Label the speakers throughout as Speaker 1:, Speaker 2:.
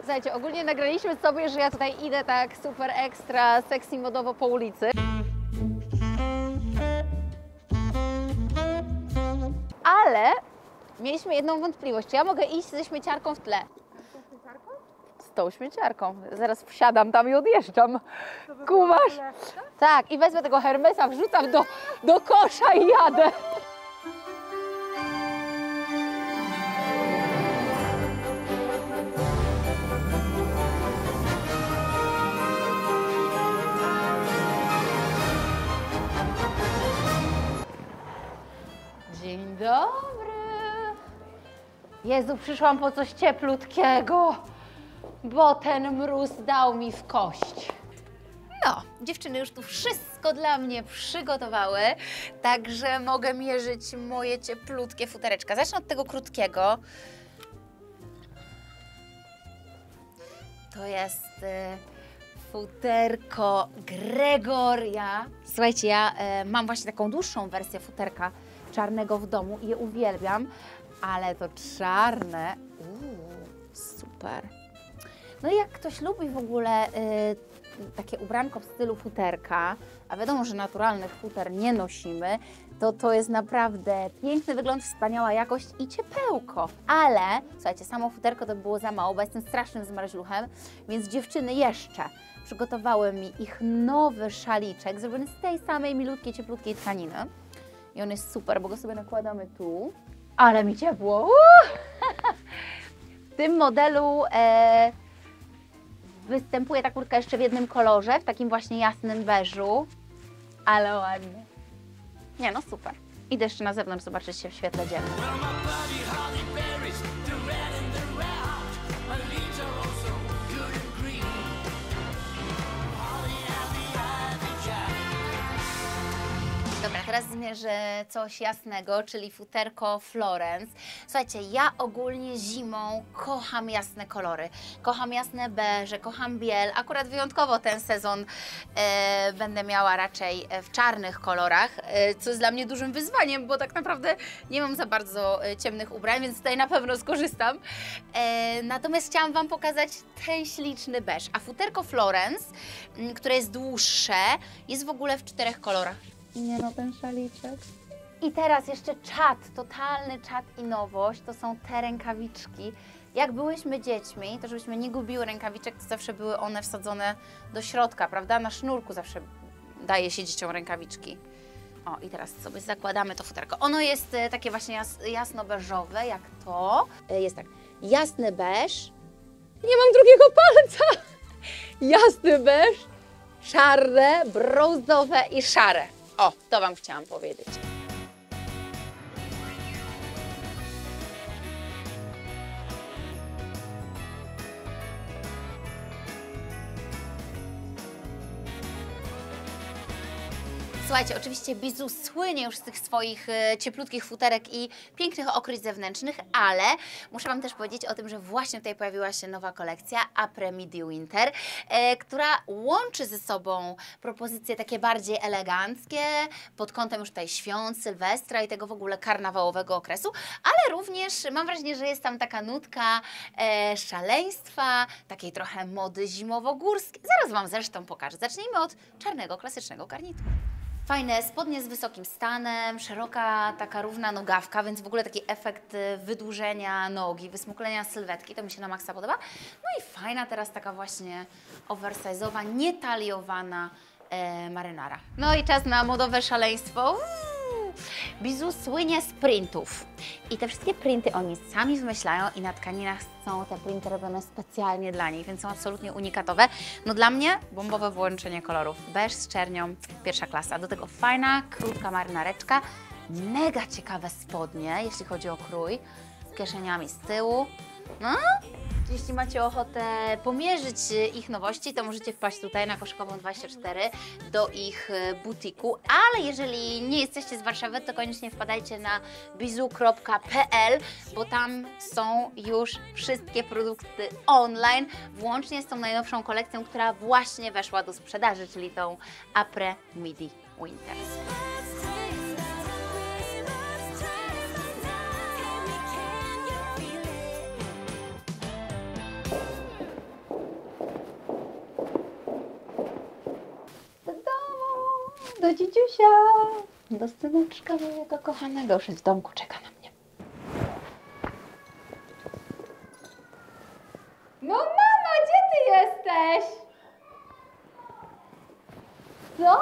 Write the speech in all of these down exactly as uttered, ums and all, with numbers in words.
Speaker 1: Słuchajcie, ogólnie nagraliśmy sobie, że ja tutaj idę tak super ekstra, sexy modowo po ulicy. Ale mieliśmy jedną wątpliwość, czy ja mogę iść ze śmieciarką w tle? Z tą śmieciarką. Zaraz wsiadam tam i odjeżdżam. Kumasz? Tak, i wezmę tego Hermesa, wrzucam do, do kosza i jadę. Dzień dobry. Jezu, przyszłam po coś cieplutkiego, bo ten mróz dał mi w kość. No, dziewczyny już tu wszystko dla mnie przygotowały, także mogę mierzyć moje cieplutkie futereczka. Zacznę od tego krótkiego. To jest y, futerko Gregoria. Słuchajcie, ja y, mam właśnie taką dłuższą wersję futerka czarnego w domu i je uwielbiam, ale to czarne, uuu, super. No i jak ktoś lubi w ogóle y, takie ubranko w stylu futerka, a wiadomo, że naturalnych futer nie nosimy, to to jest naprawdę piękny wygląd, wspaniała jakość i ciepełko. Ale, słuchajcie, samo futerko to było za mało, bo jestem strasznym zmarzluchem, więc dziewczyny jeszcze przygotowały mi ich nowy szaliczek, zrobiony z tej samej milutkiej, cieplutkiej tkaniny. I on jest super, bo go sobie nakładamy tu. Ale mi ciepło! W tym modelu e, występuje ta kurtka jeszcze w jednym kolorze, w takim właśnie jasnym beżu. Ale ładnie. Nie no, super. Idę jeszcze na zewnątrz zobaczyć się w świetle dziennym. Dobra, teraz zmierzę coś jasnego, czyli futerko Florence. Słuchajcie, ja ogólnie zimą kocham jasne kolory. Kocham jasne beże, kocham biel. Akurat wyjątkowo ten sezon e, będę miała raczej w czarnych kolorach, e, co jest dla mnie dużym wyzwaniem, bo tak naprawdę nie mam za bardzo e, ciemnych ubrań, więc tutaj na pewno skorzystam. E, natomiast chciałam Wam pokazać ten śliczny beż. A futerko Florence, m, które jest dłuższe, jest w ogóle w czterech kolorach. Nie no, ten szaliczek. I teraz jeszcze czat, totalny czat i nowość, to są te rękawiczki. Jak byłyśmy dziećmi, to żebyśmy nie gubiły rękawiczek, to zawsze były one wsadzone do środka, prawda? Na sznurku zawsze daje się dzieciom rękawiczki. O, i teraz sobie zakładamy to futerko. Ono jest e, takie właśnie jas, jasno-beżowe, jak to. E, jest tak, jasny beż. Nie mam drugiego palca. Jasny beż, czarne, brązowe i szare. O, to Wam chciałam powiedzieć. Słuchajcie, oczywiście Bizu słynie już z tych swoich e, cieplutkich futerek i pięknych okryć zewnętrznych, ale muszę Wam też powiedzieć o tym, że właśnie tutaj pojawiła się nowa kolekcja Après Midi Winter, e, która łączy ze sobą propozycje takie bardziej eleganckie, pod kątem już tutaj świąt, Sylwestra i tego w ogóle karnawałowego okresu, ale również mam wrażenie, że jest tam taka nutka e, szaleństwa, takiej trochę mody zimowo-górskiej. Zaraz Wam zresztą pokażę. Zacznijmy od czarnego, klasycznego garnituru. Fajne spodnie z wysokim stanem, szeroka, taka równa nogawka, więc w ogóle taki efekt wydłużenia nogi, wysmuklenia sylwetki, to mi się na maksa podoba. No i fajna teraz taka właśnie oversize'owa, nietaliowana e, marynara. No i czas na modowe szaleństwo. Uuu, Bizu słynie z printów. I te wszystkie printy oni sami wymyślają i na tkaninach są te printy robione specjalnie dla nich, więc są absolutnie unikatowe. No dla mnie bombowe połączenie kolorów. Beż z czernią, pierwsza klasa. Do tego fajna, krótka marynareczka. Mega ciekawe spodnie, jeśli chodzi o krój. Z kieszeniami z tyłu. No, jeśli macie ochotę pomierzyć ich nowości, to możecie wpaść tutaj na Koszykową dwadzieścia cztery do ich butiku, ale jeżeli nie jesteście z Warszawy, to koniecznie wpadajcie na bizu kropka p l, bo tam są już wszystkie produkty online, włącznie z tą najnowszą kolekcją, która właśnie weszła do sprzedaży, czyli tą Après Midi Winter. do dzidziusia, do syneczka mojego kochanego. Już jest w domku, czeka na mnie. No mama, gdzie ty jesteś? Co?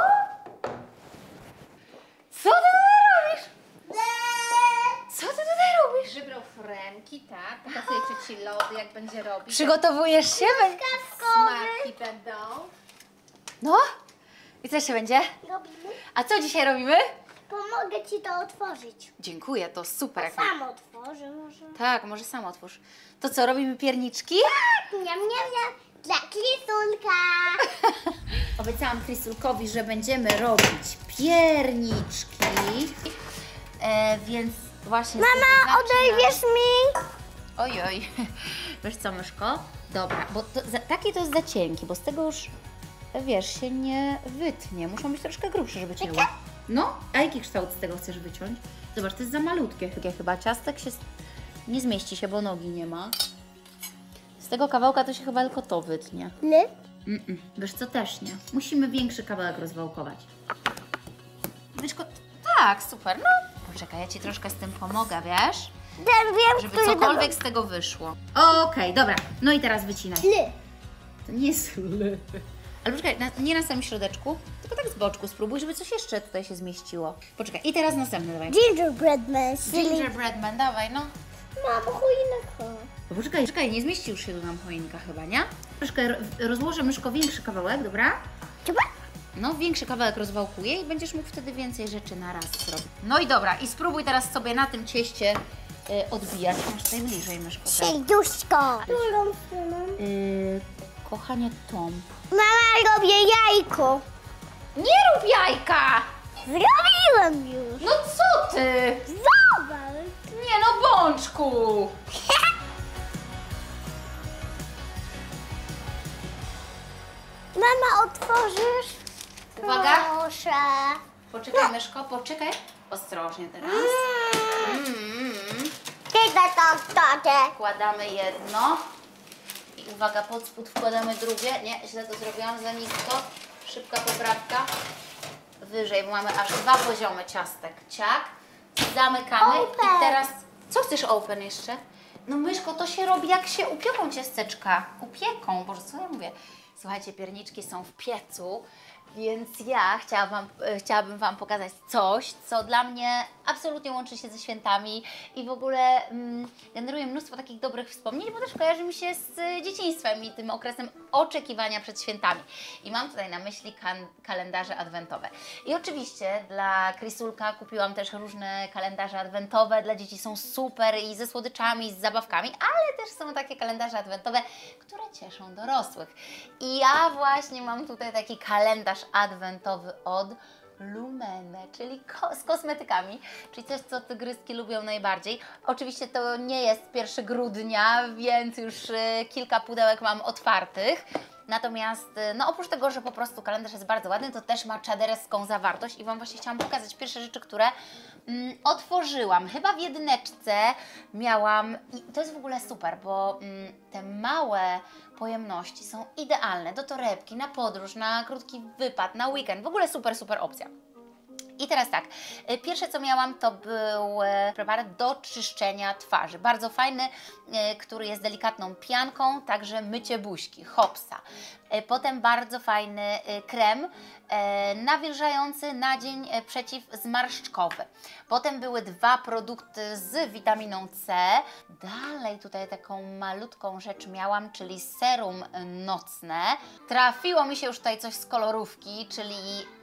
Speaker 1: Co ty tutaj robisz? Co ty tutaj robisz?
Speaker 2: Wybrał foremki, tak? Pokazuję cioci lody, jak będzie robić.
Speaker 1: Przygotowujesz się?
Speaker 2: Smaki będą.
Speaker 1: No? I co się będzie?
Speaker 3: Robimy?
Speaker 1: A co dzisiaj robimy?
Speaker 3: Pomogę ci to otworzyć.
Speaker 1: Dziękuję, to super. Jak
Speaker 3: Sam otworzę może.
Speaker 1: Tak, może sam otwórz. To co, robimy pierniczki?
Speaker 3: Niam, niam, niam. Dla Krisulka.
Speaker 1: Obiecałam Krisulkowi, że będziemy robić pierniczki. E, więc właśnie...
Speaker 3: Mama,
Speaker 1: sobie zaczynam.
Speaker 3: odejdziesz mi?
Speaker 1: Ojoj. Wiesz co, myszko? Dobra, bo to, za, taki to jest za cienki, bo z tego już, wiesz, się nie wytnie. Muszą być troszkę grubsze, żeby cię było. No, a jaki kształt z tego chcesz wyciąć? Zobacz, to jest za malutkie chyba. Ciastek się nie zmieści się, bo nogi nie ma. Z tego kawałka to się chyba tylko to wytnie.
Speaker 3: Nie.
Speaker 1: Mm -mm. Wiesz co, też nie. Musimy większy kawałek rozwałkować. Myszko, tak, super, no. Poczekaj, ja Ci troszkę z tym pomogę, wiesz?
Speaker 3: Ten wiem,
Speaker 1: Żeby
Speaker 3: który
Speaker 1: cokolwiek z tego wyszło. Okej, okay, dobra. No i teraz wycinaj.
Speaker 3: Ly.
Speaker 1: To nie jest ly. Ale poczekaj, na, nie na samym środeczku, tylko tak z boczku spróbuj, żeby coś jeszcze tutaj się zmieściło. Poczekaj, i teraz następny, dawaj.
Speaker 3: Gingerbread man.
Speaker 1: Gingerbread man, dawaj, no.
Speaker 3: Mamo, choinkę.
Speaker 1: O, poczekaj, czekaj, nie zmieści już się tu nam choinka chyba, nie? Troszkę ro- rozłożę myszko większy kawałek, dobra?
Speaker 3: Chyba?
Speaker 1: No, większy kawałek rozwałkuję i będziesz mógł wtedy więcej rzeczy na raz zrobić. No i dobra, i spróbuj teraz sobie na tym cieście y, odbijać. Masz tutaj bliżej myszko. Tak?
Speaker 3: Sejduszko. Którą stroną?
Speaker 1: Y, kochanie Tom.
Speaker 3: Mama, robię jajko.
Speaker 1: Nie rób jajka!
Speaker 3: Zrobiłem już.
Speaker 1: No co ty?
Speaker 3: Zobacz.
Speaker 1: Nie no, bączku!
Speaker 3: Mama, otworzysz?
Speaker 1: Uwaga.
Speaker 3: Proszę.
Speaker 1: Poczekaj myszko, poczekaj. Ostrożnie teraz. Mm.
Speaker 3: Kiedy to tatę?
Speaker 1: Wkładamy jedno. I uwaga, pod spód wkładamy drugie. Nie, źle to zrobiłam, za nisko. Szybka poprawka. Wyżej, bo mamy aż dwa poziomy ciastek. Ciak. Zamykamy.
Speaker 3: Open.
Speaker 1: I teraz, co chcesz open jeszcze? No myszko, to się robi jak się upieką ciasteczka. Upieką, Boże, co ja mówię? Słuchajcie, pierniczki są w piecu, więc ja chciałabym, chciałabym Wam pokazać coś, co dla mnie absolutnie łączy się ze świętami i w ogóle mm, generuje mnóstwo takich dobrych wspomnień, bo też kojarzy mi się z dzieciństwem i tym okresem oczekiwania przed świętami. I mam tutaj na myśli kan- kalendarze adwentowe. I oczywiście dla Krisulka kupiłam też różne kalendarze adwentowe. Dla dzieci są super i ze słodyczami, i z zabawkami, ale też są takie kalendarze adwentowe, które cieszą dorosłych. I ja właśnie mam tutaj taki kalendarz adwentowy od Lumene, czyli ko z kosmetykami, czyli coś, co tygryski lubią najbardziej. Oczywiście to nie jest pierwszego grudnia, więc już y, kilka pudełek mam otwartych. Natomiast, y, no oprócz tego, że po prostu kalendarz jest bardzo ładny, to też ma czaderską zawartość i Wam właśnie chciałam pokazać pierwsze rzeczy, które mm, otworzyłam. Chyba w jedyneczce miałam, i to jest w ogóle super, bo mm, te małe pojemności są idealne do torebki, na podróż, na krótki wypad, na weekend. W ogóle super, super opcja. I teraz tak, pierwsze co miałam to był preparat do czyszczenia twarzy. Bardzo fajny, który jest delikatną pianką, także mycie buźki, Hopsa. Potem bardzo fajny krem nawilżający na dzień przeciwzmarszczkowy. Potem były dwa produkty z witaminą C. Dalej tutaj taką malutką rzecz miałam, czyli serum nocne. Trafiło mi się już tutaj coś z kolorówki, czyli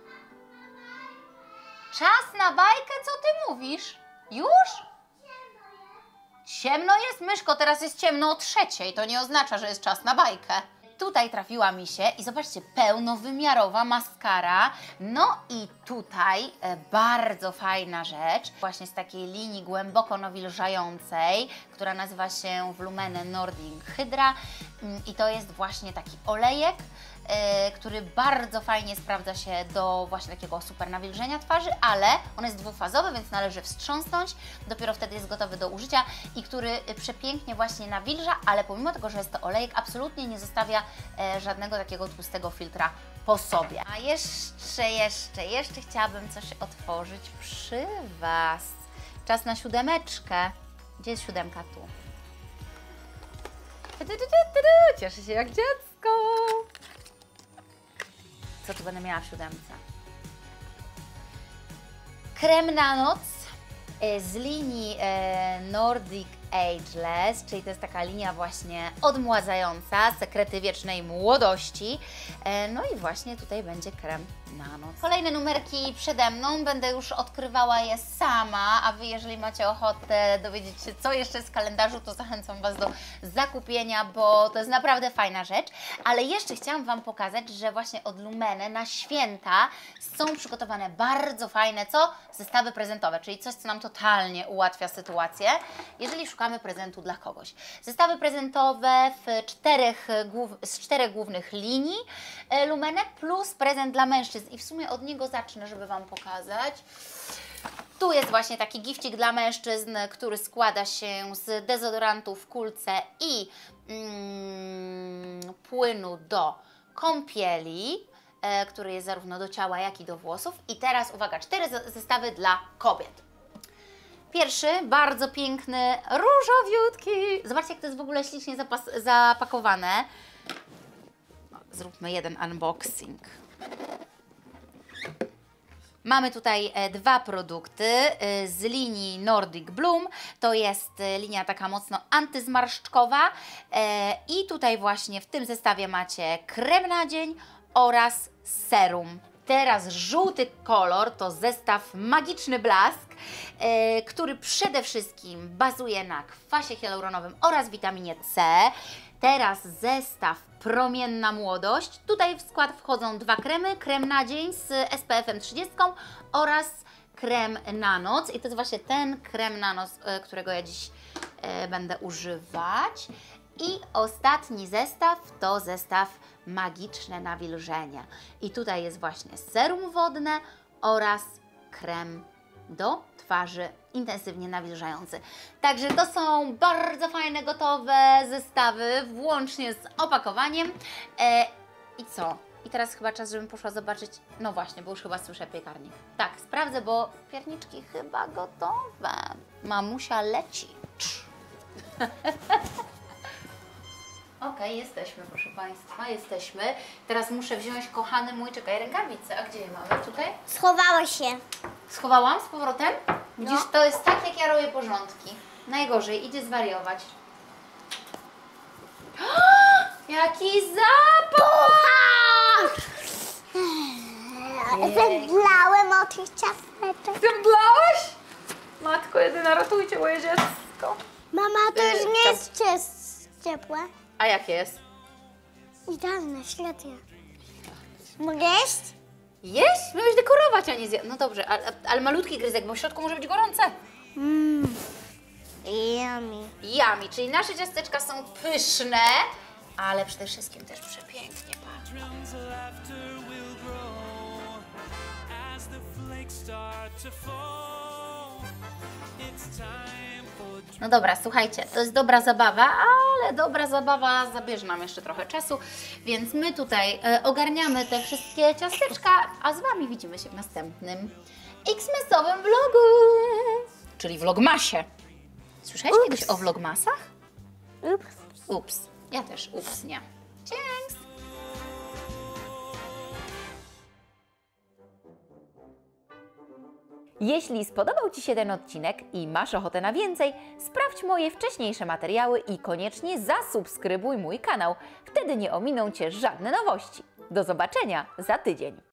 Speaker 1: czas na bajkę? Co Ty mówisz? Już? Ciemno jest, myszko, teraz jest ciemno o trzeciej. To nie oznacza, że jest czas na bajkę. Tutaj trafiła mi się i zobaczcie, pełnowymiarowa maskara. No i tutaj e, bardzo fajna rzecz, właśnie z takiej linii głęboko nawilżającej, która nazywa się w Lumene Nordic Hydra. I to jest właśnie taki olejek, yy, który bardzo fajnie sprawdza się do właśnie takiego super nawilżenia twarzy, ale on jest dwufazowy, więc należy wstrząsnąć, dopiero wtedy jest gotowy do użycia i który przepięknie właśnie nawilża, ale pomimo tego, że jest to olejek, absolutnie nie zostawia yy, żadnego takiego tłustego filtra po sobie. A jeszcze, jeszcze, jeszcze chciałabym coś otworzyć przy Was. Czas na siódemeczkę. Gdzie jest siódemka? Tu. Cieszę się jak dziecko. Co tu będę miała w siódemce? Krem na noc z linii Nordic Ageless, czyli to jest taka linia właśnie odmładzająca, sekrety wiecznej młodości. No i właśnie tutaj będzie krem na noc. Kolejne numerki przede mną, będę już odkrywała je sama, a Wy, jeżeli macie ochotę dowiedzieć się, co jeszcze jest w kalendarzu, to zachęcam Was do zakupienia, bo to jest naprawdę fajna rzecz. Ale jeszcze chciałam Wam pokazać, że właśnie od Lumene na święta są przygotowane bardzo fajne, co? Zestawy prezentowe, czyli coś, co nam totalnie ułatwia sytuację, jeżeli szukamy prezentu dla kogoś. Zestawy prezentowe w czterech, z czterech głównych linii Lumene plus prezent dla mężczyzn i w sumie od niego zacznę, żeby Wam pokazać. Tu jest właśnie taki gifcik dla mężczyzn, który składa się z dezodorantu w kulce i mm, płynu do kąpieli, e, który jest zarówno do ciała, jak i do włosów. I teraz uwaga, cztery zestawy dla kobiet. Pierwszy, bardzo piękny, różowiutki. Zobaczcie, jak to jest w ogóle ślicznie zapas- zapakowane. Zróbmy jeden unboxing. Mamy tutaj dwa produkty z linii Nordic Bloom. To jest linia taka mocno antyzmarszczkowa. I tutaj właśnie w tym zestawie macie krem na dzień oraz serum. Teraz żółty kolor to zestaw Magiczny Blask, yy, który przede wszystkim bazuje na kwasie hialuronowym oraz witaminie C. Teraz zestaw Promienna Młodość. Tutaj w skład wchodzą dwa kremy, krem na dzień z S P F trzydzieści oraz krem na noc. I to jest właśnie ten krem na noc, yy, którego ja dziś yy, będę używać. I ostatni zestaw to zestaw Magiczne Nawilżenie. I tutaj jest właśnie serum wodne oraz krem do twarzy intensywnie nawilżający. Także to są bardzo fajne, gotowe zestawy, włącznie z opakowaniem. E, I co? I teraz chyba czas, żebym poszła zobaczyć, no właśnie, bo już chyba słyszę piekarnik. Tak, sprawdzę, bo pierniczki chyba gotowe. Mamusia leci. Okej, okay, jesteśmy, proszę Państwa, jesteśmy. Teraz muszę wziąć, kochany mój, czekaj, rękawice. A gdzie je mamy? Tutaj?
Speaker 3: Schowała się.
Speaker 1: Schowałam z powrotem? Widzisz,
Speaker 3: No.
Speaker 1: to jest tak, jak ja robię porządki. Najgorzej, idzie zwariować. Jaki zapach!
Speaker 3: Zemdlałem od tych ciasteczek.
Speaker 1: Zemdlałeś? Matko jedyna, ratujcie moje dziecko.
Speaker 3: Mama, to już nie
Speaker 1: Yy,
Speaker 3: jest cies- ciepłe.
Speaker 1: A jakie jest?
Speaker 3: Idealne, świetnie. Mogę jeść?
Speaker 1: Jeść? Miałeś dekorować, a nie zje... No dobrze, ale, ale malutki gryzek, bo w środku może być gorące.
Speaker 3: Mmm. Yummy.
Speaker 1: Yummy, czyli nasze ciasteczka są pyszne, ale przede wszystkim też przepięknie pachną.
Speaker 4: Drums of laughter will grow as the flakes start to fall. It's time for
Speaker 1: No dobra, słuchajcie, to jest dobra zabawa, ale dobra zabawa zabierze nam jeszcze trochę czasu, więc my tutaj e, ogarniamy te wszystkie ciasteczka, a z Wami widzimy się w następnym X-mesowym vlogu, czyli vlogmasie. Słyszałeś
Speaker 3: Ups.
Speaker 1: kiedyś o vlogmasach?
Speaker 3: Ups.
Speaker 1: Ups, ja też ups, nie. Dzięki!
Speaker 5: Jeśli spodobał Ci się ten odcinek i masz ochotę na więcej, sprawdź moje wcześniejsze materiały i koniecznie zasubskrybuj mój kanał. Wtedy nie ominą Cię żadne nowości. Do zobaczenia za tydzień.